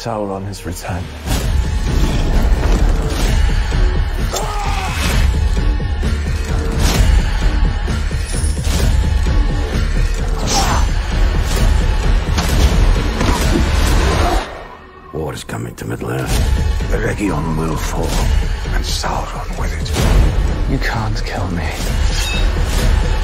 Sauron has returned. War is coming to Middle-earth. The Region will fall, and Sauron with it. You can't kill me.